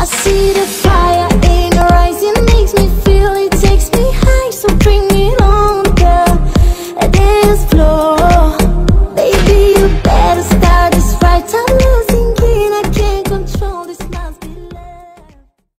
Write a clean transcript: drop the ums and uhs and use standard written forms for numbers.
see the fire in your eyes, it makes me feel, it takes me high. So bring it on, girl, dance floor.